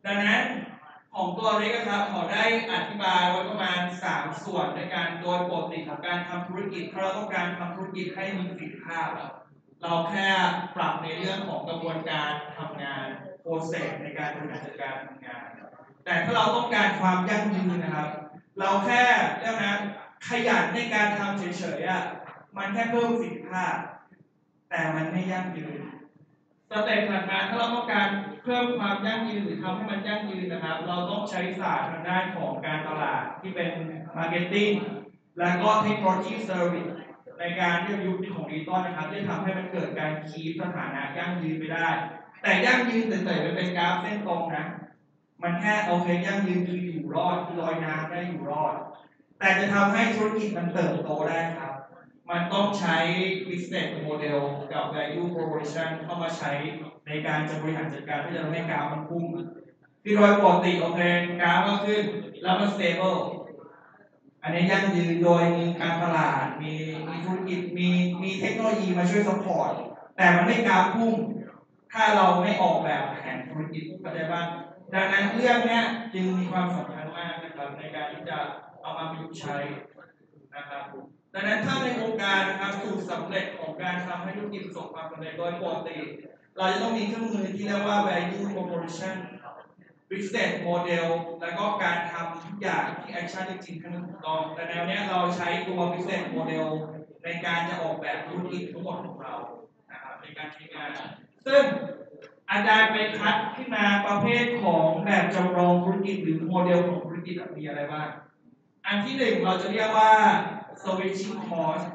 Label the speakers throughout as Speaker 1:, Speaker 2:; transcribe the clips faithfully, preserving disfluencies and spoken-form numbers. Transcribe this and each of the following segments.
Speaker 1: ดังนั้นของตัวเล็กครับขอได้อธิบายไว้ประมาณสามส่วนในการโดยปกติของการทำธุรกิจถ้าเราต้องการทำธุรกิจให้มีประสิทธิภาพเราแค่ปรับในเรื่องของกระบวนการทำงานโปรเซสในการบริหารจัดการทำงานแต่ถ้าเราต้องการความยั่งยืนนะครับเราแค่เรื่องนั้นขยันในการทำเฉยๆอ่ะมันแค่เพิ่มประสิทธิภาพแต่มันไม่ยั่งยืนสเต็ปถัดมาถ้าเราต้องการเพิ่มความยั่งยืนหรือทำให้มันยั่งยืนนะครับเราต้องใช้ศาสตร์ทางด้านของการตลาดที่เป็นมาร์เก็ตติ้งและก็เทคโนโลยีเซอร์วิสในการที่ยุคของดิจิตอลนะครับที่ทำให้มันเกิดการคีปสถานะยั่งยืนไปได้แต่ยั่งยืนเฉยๆมันเป็นกราฟเส้นตรงนะมันแค่โอเคยั่งยืนคืออยู่รอดคือลอยน้ำได้อยู่รอดแต่จะทำให้ธุรกิจมันเติบโตได้ครับมันต้องใช้ business model กับ value proposition เข้ามาใช้ในการจะบริหารจัดการเพื่อจะทำให้กราฟมันพุ่งคือโดยปกติโอเคกราฟก็ขึ้นแล้วมัน stable อันนี้ยั่งยืนโดยมีการตลาดมีมีธุรกิจมีมีเทคโนโลยีมาช่วยซัพพอร์ตแต่มันไม่กราฟพุ่งถ้าเราไม่ออกแบบแผนธุรกิจเข้าใจบ้างดังนั้นเรื่องนี้จึงมีความสำคัญมากนะครับในการที่จะเอามาประยุกต์ใช้นะครับดังนั้นถ้าในวงการนะครับสูตรสำเร็จของการทำให้ธุรกิจประสบความสำเร็จโดยปกติเราจะต้องมีเครื่องมือที่เรียกว่า value proposition business model แล้วก็การทำทุกอย่างที่ action จริงๆให้มันถูกต้องแต่แนวนี้เราใช้ตัว business model ในการจะออกแบบธุรกิจทั้งหมดของเรานะครับในการใช้งานซึ่งอาจารย์ไปคัดขึ้นมาประเภทของแบบจำลองธุรกิจหรือโมเดลของธุรกิจมีอะไรบ้างอันที่หนึ่งเราจะเรียกว่า switching cost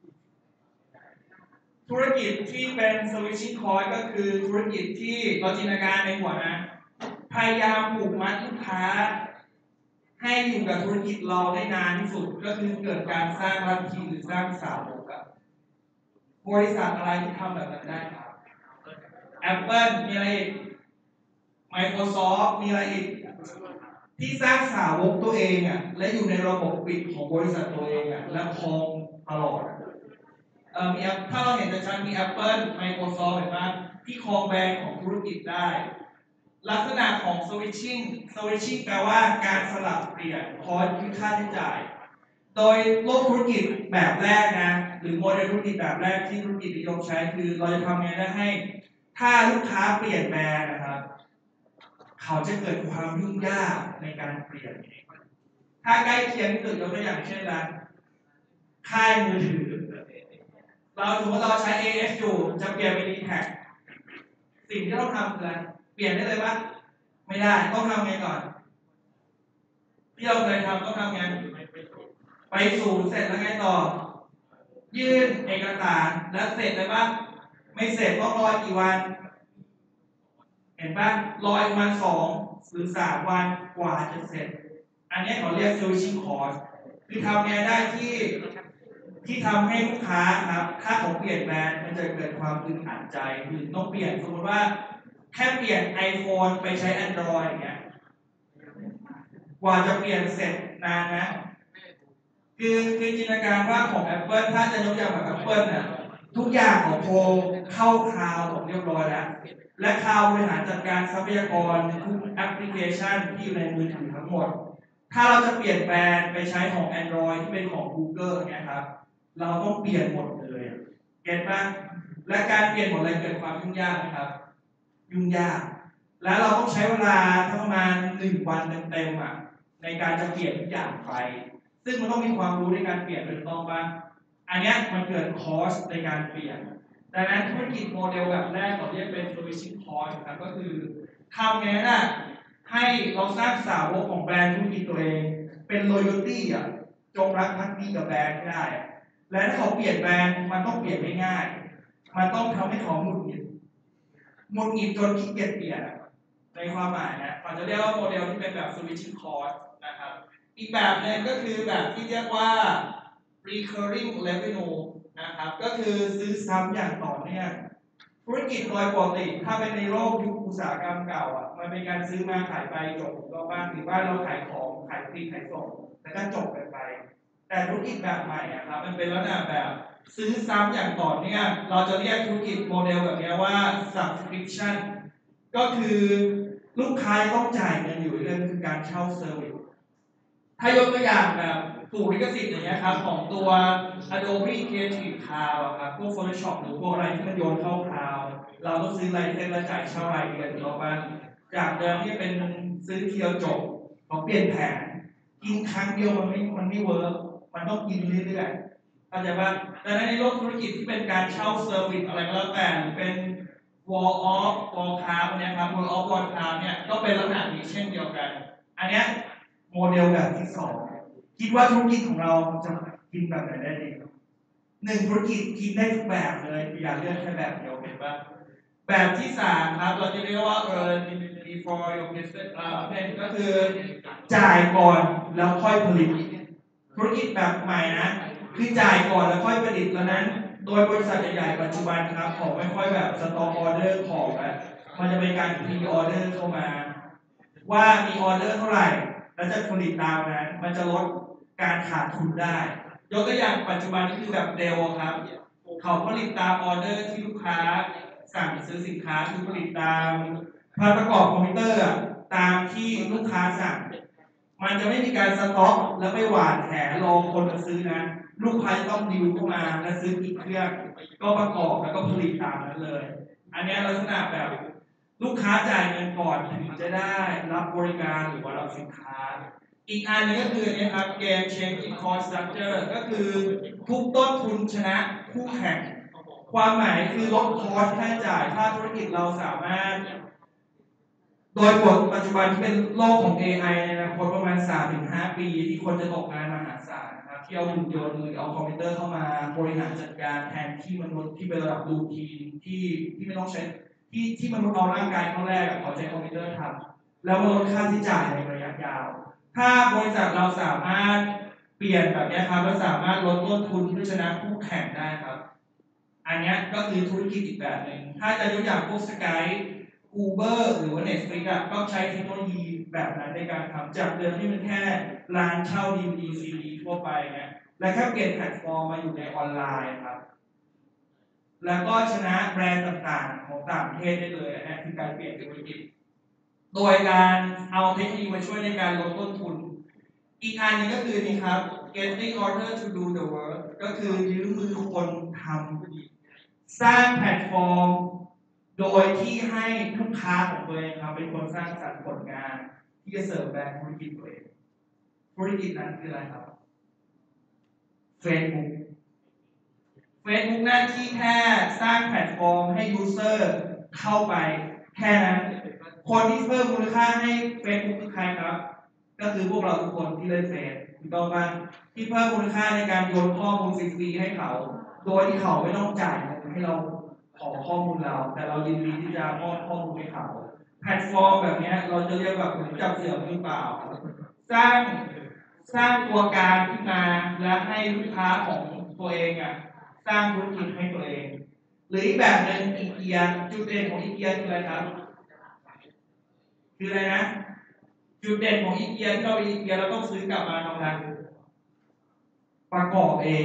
Speaker 1: ธุรกิจที่เป็น switching cost ก็คือธุรกิจที่เราจินตนาการในหัวนะพยายามผูกมัดลูกค้าให้อยู่กับธุรกิจเราได้นานที่สุดก็คือเกิดการสร้างลัทธิหรือสร้างสาวกกับบริษัทอะไรที่ทำแบบนั้นได้ครับ Apple มีอะไรอีก Microsoft มีอะไรอีกที่สร้างสาวกตัวเองอ่ะและอยู่ในระบบปิดของบริษัทตัวเองอ่ะและครองตลอดเอ่อมีถ้าเราเห็นชัดมี Apple Microsoft เห็นไหมที่ครองแบรนด์ของธุรกิจได้ลักษณะของ switching switching แปลว่าการสลับเปลี่ยนคอสคือค่าใช้จ่ายโดยโลกธุรกิจแบบแรกนะหรือโมเดลธุรกิจแบบแรกที่ธุรกิจนิยมใช้คือเราจะทำไงได้ให้ถ้าลูกค้าเปลี่ยนแบรนด์นะครับเขาจะเกิดความยุ่งยากในการเปลี่ยนถ้าใกล้เคียงที่สุดยกตัวอย่างเช่นร้านค่ายมือถือเราสมมติเราใช้ เอ เอส อยู่จะเปลี่ยนไป ดี แท็ก สิ่งที่ต้องทำคืออะไรเปลี่ยนได้เลยปะไม่ได้ต้องทำไงก่อนที่เราเคยทำต้องทำไงไปสู่เสร็จแล้วไงต่อยื่นเอกสารแล้วเสร็จเลยปะไม่เสร็จต้องรอกี่วันเห็นปะรอประมาณสองหรือสามวันกว่าจะเสร็จอันนี้เขาเรียก switching cost คือทำไงได้ที่ที่ทำให้ลูกค้าครับถ้าเขาเปลี่ยนแบรนด์มันจะเกิดความอึดอัดใจหรือต้องเปลี่ยนสมมติว่าแค่เปลี่ยน iPhone ไปใช้ Android อย่างเงี้ยกว่าจะเปลี่ยนเสร็จนานนะคือคือจินตนาการว่าของ Apple ถ้าจะยกอย่างแบบ Apple น่ะทุกอย่างของโปรเข้าคลาวด์หมดเรียบร้อยแล้วและคลาวด์บริหารจัดการทรัพยากรทุกแอปพลิเคชันที่อยู่ในมือถือทั้งหมดถ้าเราจะเปลี่ยนแบรนด์ไปใช้ของ Android ที่เป็นของ Google เนี่ยครับเราต้องเปลี่ยนหมดเลยเก็ตป่ะและการเปลี่ยนหมดเลยเกิดความยุ่งยากนะครับยุ่งยากแล้วเราต้องใช้เวลาประมาณหนึ่งวันเต็มๆอ่ะในการจะเปลี่ยนทุกอย่างไปซึ่งมันต้องมีความรู้ในการเปลี่ยนเป็นต้องบ้างอันนี้มันเกิดคอสในการเปลี่ยนดังนั้นธุรกิจโมเดลแบบแรกเราเรียกเป็น switching cost ครับก็คือทำไงได้ให้เราสร้างสาวกของแบรนด์ธุรกิจตัวเองเป็น loyalty อ่ะจงรักภักดีกับแบรนด์ให้ได้และถ้าเขาเปลี่ยนแบรนด์มันต้องเปลี่ยนไม่ง่ายมันต้องทำให้เขาหงุดหงิดหงุดหงิดจนขี้เกียจเปลี่ยนในความหมายนะเราจะเรียกว่าโมเดลที่เป็นแบบ switching cost นะครับอีกแบบนึงก็คือแบบที่เรียกว่า recurring revenue นะครับก็คือซื้อซ้ำอย่างต่อเนื่องธุรกิจโดยปกติถ้าเป็นในโลกยุคอุตสาหกรรมเก่าอ่ะมันเป็นการซื้อมาขายไปจบก็บ้างหรือบ้านเราขายของขายปลีกขายส่งแล้วก็จบกันไปแต่ธุรกิจแบบใหม่อะครับมันเป็นลักษณะแบบซื้อซ้ำอย่างต่อเนื่องเราจะเรียกธุรกิจโมเดลแบบนี้ว่า subscription ก็คือลูกค้าต้องจ่ายเงินอยู่เรื่องคือการเช่าเซอร์วิสถ้ายกตัวอย่างแบบถูกลิขสิทธิ์อย่างเงี้ยครับของตัว Adobe Creative Cloud อะครับพวก Photoshop หรือพวกอะไรที่มันโยนเข้า Cloud เราต้องซื้อไลเซนส์และจ่ายเช่ารายเดือนเราบ้างจากเดิมที่เป็นซื้อทีเดียวจบเขาเปลี่ยนแผนกินครั้งเดียวมันไม่มันไม่เวิร์กมันต้องกินเรื่อยๆเข้าใจป่ะดังนั้นในโลกธุรกิจที่เป็นการเช่าเซอร์วิสอะไรก็แล้วแต่หรือเป็น Wall of Warcraft เนี่ยครับ World of Warcraft เนี่ยก็เป็นลักษณะนี้เช่นเดียวกันอันเนี้ยโมเดลแบบที่สองคิดว่าธุรกิจของเราจะกินแบบไหนได้ดีหนึ่งธุรกิจกินได้ทุกแบบเลยอย่าเลือกแค่แบบเดียวเห็นป่ะแบบที่สามครับเราจะเรียกว่า earn before your business เอ่อก็คือจ่ายก่อนแล้วค่อยผลิตธุรกิจแบบใหม่นะคือจ่ายก่อนแล้วค่อยผลิตแล้วนั้นโดยบริษัทใหญ่ๆปัจจุบันครับของไม่ค่อยแบบสต็อกออเดอร์ของอ่ะมันจะเป็นการพรีออเดอร์เข้ามาว่ามีออเดอร์เท่าไหร่แล้วจะผลิตตามนั้นมันจะลดการขาดทุนได้ยกตัวอย่างปัจจุบันนี่คือแบบเดลครับเขาผลิตตามออเดอร์ที่ลูกค้าสั่งซื้อสินค้าคือผลิตตามพันประกอบคอมพิวเตอร์ตามที่ลูกค้าสั่งมันจะไม่มีการสต็อกแล้วไปหวานแหรอคนมาซื้อนะลูกค้าต้องดิวเข้ามาและซื้อกี่เครื่องก็ประกอบแล้วก็ผลิตตามนั้นเลยอันนี้ลักษณะแบบลูกค้าจ่ายเงินก่อนถึงจะได้รับบริการหรือว่ารับสินค้าอีกอันนึงก็คือเนี่ยครับเกม changing cost structure ก็คือทุกต้นทุนชนะคู่แข่งความหมายคือลดคอสค่าใช้จ่ายถ้าธุรกิจเราสามารถโดยบทปัจจุบันที่เป็นโลกของ เอ ไอ ในอนาคตประมาณ สามถึงห้า ปีที่คนจะตกงานมหาศาลนะครับที่เอาหุ่นยนต์หรือเอาคอมพิวเตอร์เข้ามาบริหารจัดการแทนที่มนุษย์ที่เป็นระดับรูทีนที่ที่ไม่ต้องใช้ที่ที่มนุษย์เอาร่างกายเข้าแรกเขาใช้คอมพิวเตอร์ทำแล้วมันลดค่าใช้จ่ายในระยะยาวถ้าบริษัทเราสามารถเปลี่ยนแบบนี้ครับแล้วสามารถลดต้นทุนเพื่อชนะคู่แข่งได้ครับอันนี้ก็คือธุรกิจอีกแบบหนึ่งถ้าจะยกอย่างพวกสกายUber หรือว่า Netflix อ่ะก็ใช้เทคโนโลยีแบบนั้นในการทำจากเดิมที่มันแค่ร้านเช่า ดี วี ดี ซี ดี ทั่วไปเนี่ยและแค่เปลี่ยนแพลตฟอร์มมาอยู่ในออนไลน์ครับแล้วก็ชนะแบรนด์ต่างๆของต่างประเทศได้เลยอันนี้คือการเปลี่ยนธุรกิจโดยการเอาเทคโนโลยีมาช่วยในการลดต้นทุนอีกอันนึงก็คือนี่ครับ getting order to do the work ก็คือยืมมือคนทำสร้างแพลตฟอร์มโดยที่ให้ลูกค้าของตัวเองครับเป็นคนสร้างสรรค์ผลงานที่จะเสิร์ฟแบรนด์ธุรกิจตัวเองธุรกิจนั้นคืออะไรครับ Facebook Facebook หน้าที่แค่สร้างแพลตฟอร์มให้ยูเซอร์เข้าไปแค่นั้นคนที่เพิ่มมูลค่าให้ Facebook คือใครครับก็คือพวกเราทุกคนที่เล่นเฟซถูกต้องไหมที่เพิ่มมูลค่าในการโยนข้อมูลฟรีๆให้เขาโดยที่เขาไม่ต้องจ่ายเงินให้เราขอข้อมูลเราแต่เรายินดีที่จะมอบข้อมูลให้เขาแพลตฟอร์มแบบนี้เราจะเรียกแบบเหมือนจับเสือมือเปล่าสร้างสร้างตัวการขึ้นมาและให้ลูกค้าของตัวเองอ่ะสร้างธุรกิจให้ตัวเองหรืออีกแบบหนึ่งอีเกียจุดเด่นของอีเกียคืออะไรครับคืออะไรนะจุดเด่นของอีเกียที่เราไปอีเกียเราต้องซื้อกลับมาทำอะไรประกอบเอง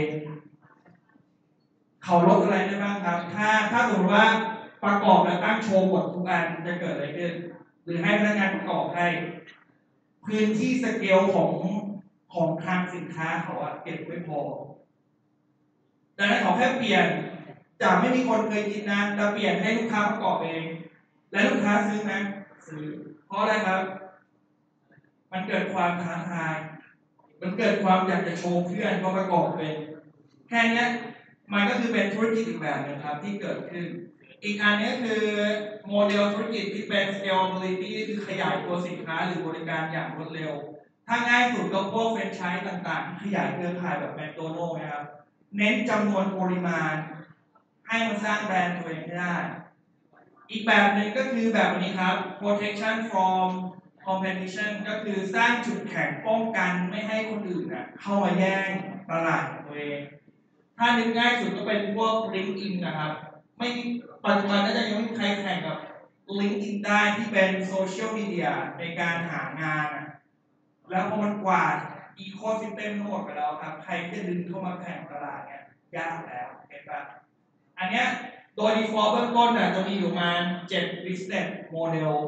Speaker 1: เขาลดอะไรได้บ้างครับถ้าถ้าสมมติว่าประกอบแล้วตั้งโชว์หมดทุกอันจะเกิดอะไรขึ้นหรือให้พนักงานประกอบให้พื้นที่สเกลของของทางสินค้าเขาอะเก็บไม่พอดังนั้นเขาแค่เปลี่ยนจากไม่มีคนเคยกินนะแต่เปลี่ยนให้ลูกค้าประกอบเองและลูกค้าซื้อไหมซื้อเพราะอะไรครับมันเกิดความท้าทายมันเกิดความอยากจะโชว์เพื่อนก็ประกอบเป็นแค่นี้มันก็คือเป็นธุรกิจอีกแบบนึงครับที่เกิดขึ้นอีกอันนี้คือโมเดลธุรกิจที่เป็น scalability คือขยายตัวสินค้าหรือบริการอย่างรวดเร็วถ้าง่ายสุดก็พวกแฟรนไชส์ต่างๆที่ขยายเครือข่ายแบบแมคโดนัลด์นะครับเน้นจำนวนปริมาณให้มันสร้างแบรนด์ตัวเองให้ได้อีกแบบหนึ่งก็คือแบบนี้ครับ protection from competition ก็คือสร้างจุดแข็งป้องกันไม่ให้คนอื่นนะเข้ามาแย่งตลาดของตัวเองถ้านึกง่ายสุดก็เป็นพวก LinkedIn นะครับไม่ปัจจุบันน่าจะยังไม่มีใครแข่งกับ LinkedIn ได้ที่เป็นโซเชียลมีเดียในการหางานแล้วพอมันกวาดอีโคซิสเต็มทั้งหมดไปแล้วครับใครจะดึงเข้ามาแข่งตลาดเนี่ยยากแล้วเห็นปะอันเนี้ยโดย default เบื้องต้นน่ะจะมีอยู่ประมาณเจ็ด business model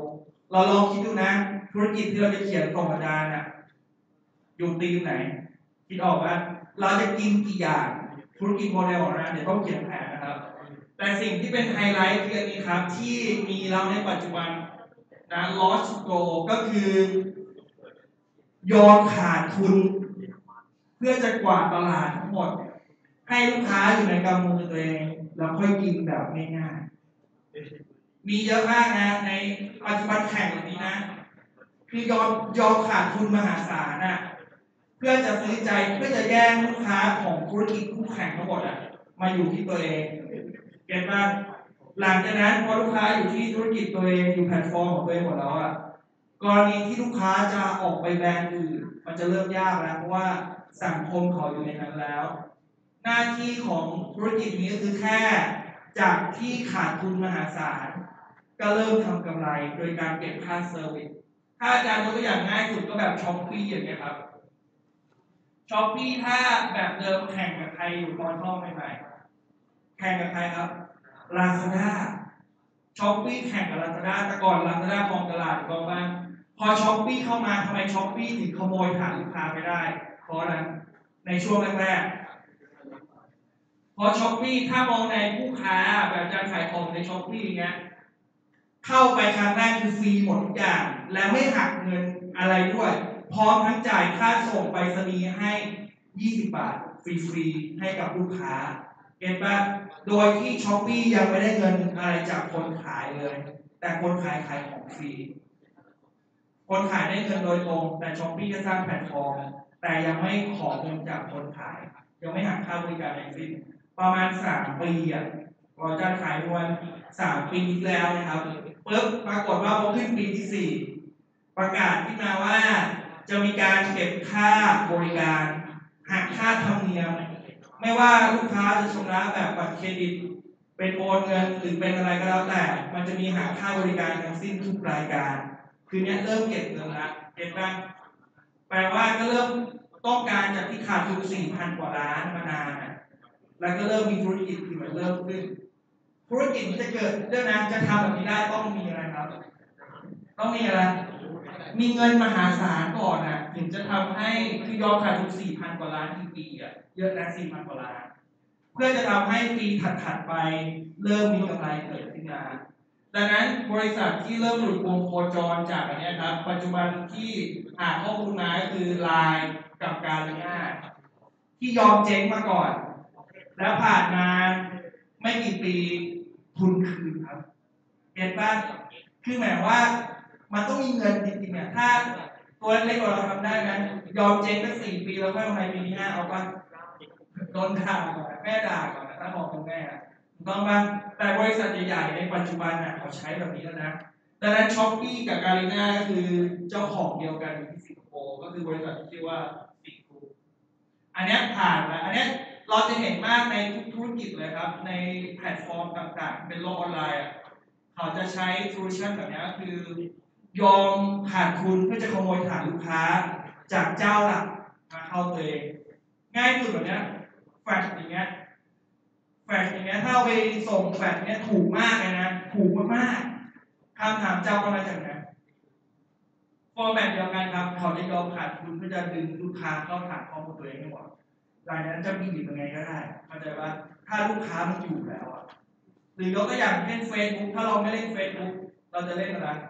Speaker 1: เราลองคิดดูนะธุรกิจที่เราจะเขียนส่งอาจารย์น่ะอยู่ธีมไหนคิดออกว่าเราจะกินกี่อย่างธุรกิจโมเดลของเราเดี๋ยวต้องเขียนแผนนะครับแต่สิ่งที่เป็นไฮไลท์คืออันนี้ครับที่มีเราในปัจจุบันนะ loss to go ก็คือยอมขาดทุนเพื่อจะกวาดตลาดทั้งหมดให้ลูกค้าอยู่ในกำมือตัวเองแล้วค่อยกินแบบง่ายๆมีเยอะมากนะในปัจจุบันแข่งแบบนี้นะคือยอมยอมขาดทุนมหาศาลนะเพื่อจะซื้อใจเพื่อจะแย่งลูกค้าของธุรกิจคู่แข่งทั้งหมดอ่ะมาอยู่ที่ตัวเองเก็ตป่ะหลังจากนั้นพอลูกค้าอยู่ที่ธุรกิจตัวเองอยู่แพลตฟอร์มของตัวเองหมดแล้วอ่ะกรณีที่ลูกค้าจะออกไปแบรนด์อื่นมันจะเริ่มยากแล้วเพราะว่าสังคมเขาอยู่ในนั้นแล้วหน้าที่ของธุรกิจนี้ก็คือแค่จากที่ขาดทุนมหาศาลก็เริ่มทำกำไรโดยการเก็บค่าเซอร์วิสถ้าอาจารย์ยกตัวอย่างง่ายสุดก็แบบช้อปปี้อย่างเงี้ยครับช้อปปี้ถ้าแบบเดิมแข่งกับใครอยู่ตอนเข้าใหม่ๆแข่งกับใครครับลาซาด้าช้อปปี้แข่งกับลาซาด้าแต่ก่อนลาซาด้าครองตลาดก็บ้างพอช้อปปี้เข้ามาทำไมช้อปปี้ถึงขโมยฐานลูกค้าไปได้เพราะอะไรในช่วงแรกๆพอช้อปปี้ถ้ามองในผู้ค้าแบบการขายของในช้อปปี้เงี้ยเข้าไปครั้งแรกคือฟรีหมดทุกอย่างและไม่หักเงินอะไรด้วยพร้อมทั้งจ่ายค่าส่งไปรษณีย์ให้ยี่สิบบาทฟรีๆให้กับลูกค้าเห็นปะโดยที่ช้อปปี้ยังไม่ได้เงินอะไรจากคนขายเลยแต่คนขายขายของฟรีคนขายได้เงินโดยตรงแต่ช้อปปี้จะสร้างแพลตฟอร์มแต่ยังไม่ขอเงินจากคนขายยังไม่หักค่าบริการอะไรสิ้นประมาณสามปีอ่ะเราจะขายวันสามปีที่แล้วนะครับปึ๊บปรากฏว่าพอขึ้นปีที่สี่ประกาศขึ้นมาว่าจะมีการเก็บค่าบริการหักค่าธรรมเนียมไม่ว่าลูกค้าจะชำระแบบบัตรเครดิตเป็นโอนเงินหรือเป็นอะไรก็แล้วแต่มันจะมีหักค่าบริการทั้งสิ้นทุกรายการคือเนี้ยเริ่มเก็บเงินละเก็บบ้างแปลว่าก็เริ่มต้องการจากที่ขาดทุนสี่พันกว่าล้านมานานนะแล้วก็เริ่มมีธุรกิจที่มันเริ่มขึ้นธุรกิจที่จะเกิดเรื่องนั้นจะทำแบบนี้ได้ต้องมีอะไรครับต้องมีอะไรมีเงินมหาศาลก่อนนะถึงจะทำให้คือยอมขาดทุนสี่พันกว่าล้านที่ปีอ่ะเยอะนะสี่พันกว่าล้านเพื่อจะทำให้ปีถัดๆไปเริ่มมีกำไรเกิดขึ้นมาดังนั้นบริษัทที่เริ่มหลุดวงโคจรจากอันนี้ครับปัจจุบันที่หาข้อมูลมาก็คือไลน์กับการง่ายที่ยอมเจ๊งมาก่อนแล้วผ่านมาไม่กี่ปีทุนคืนครับเห็นป่ะคือหมายว่ามันต้องมีเงินจริงๆอ่ะถ้าตัวเล็กๆเราทำได้ไหมยอมเจ๊งตั้งสี่ปีแล้วค่อยทำไมปีนี้หน้าเอาป่ะโดนด่าก่อนแม่ด่าก่อนถ้ามองเป็นแม่ถูกต้องป่ะแต่บริษัทใหญ่ๆในปัจจุบันน่ะเขาใช้แบบนี้แล้วนะดังนั้นช้อปปี้กับการีน่าก็คือเจ้าของเดียวกันที่สิงคโปร์ก็คือบริษัทที่ชื่อว่าสิงคโปร์อันนี้ผ่านแล้วอันนี้เราจะเห็นมากในทุกธุรกิจเลยครับในแพลตฟอร์มต่างๆเป็นโลกออนไลน์เขาจะใช้โซลูชันแบบนี้คือยอมขาดทุนเพื่อจะขโมยฐานลูกค้าจากเจ้าหลักมาเข้าตัวเองง่ายสุดแบบนี้แฟลชอย่างเงี้ยแฟลชอย่างเงี้ยถ้าไปส่งแฟลชเนี้ยถูกมากเลยนะถูกมากๆคำถามเจ้าก็มาจากไหนฟอร์แมตเดียวกันครับเขาจะยอมขาดทุนเพื่อจะดึงลูกค้าเข้าฐานข้อมูลตัวเองให้หมดหลังจากนั้นจะมีอยู่ยังไงก็ได้เข้าใจว่าถ้าลูกค้ามันอยู่แล้วอะหรือยกตัวอย่างเช่น Facebook ถ้าเราไม่เล่น Facebook เราจะเล่นอะไร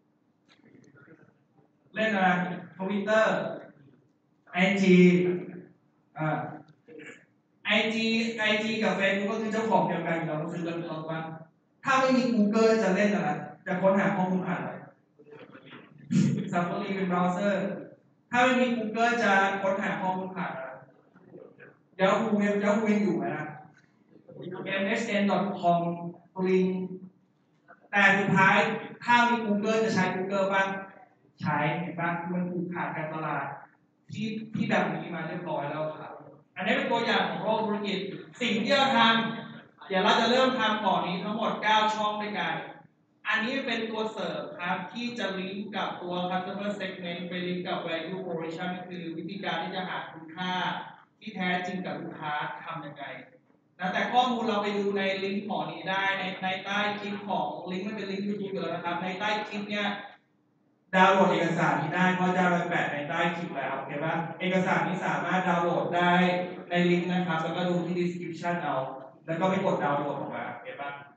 Speaker 1: เล่นอะไร Twitter ไอ จี อ่า ไอ จี ไอ จี กับ Facebook ก็คือเจ้าของเดียวกันเราซื้อกันต่อมาถ้าไม่มี Google จะเล่นอะไรจะค้นหาข้อมูลผ่านอะไร Safari เป็นเบราว์เซอร์ถ้าไม่มี Google จะค้นหาข้อมูลผ่านอะไร Yahoo เว็บ Yahoo ยังอยู่ไหมนะ เอ็ม เอส เอ็น ดอท คอม ลิงก์แต่สุดท้ายถ้ามี Google จะใช้ Google บ้างใช้เห็นบ้างมันถูกขาดการตลาดที่ที่แบบนี้มาเรียบร้อยแล้วครับอันนี้เป็นตัวอย่างของโลกธุรกิจสิ่งที่เราทำเดี๋ยวเราจะเริ่มทำก่อนนี้ทั้งหมดเก้าช่องด้วยกันอันนี้เป็นตัวเสริมครับที่จะลิงก์กับตัว customer segment ไปลิงก์กับ value proposition คือวิธีการที่จะหาคุณค่าที่แท้จริงกับลูกค้าทำยังไงนะแต่ข้อมูลเราไปดูในลิงก์ของนี้ได้ในในใต้คลิปของลิงก์มันเป็นลิงก์ YouTube อยู่แล้วนะครับในใต้คลิปเนี่ยดาวน์โหลดเอกสารนี้ได้เพราะจะไปแปะในใต้คลิปแล้วโอเคปะเอกสารนี้สามารถดาวน์โหลดได้ในลิงก์นะครับแล้วก็ดูที่ description เอาแล้วก็ไปกดดาวน์โหลดออกมาโอเคปะ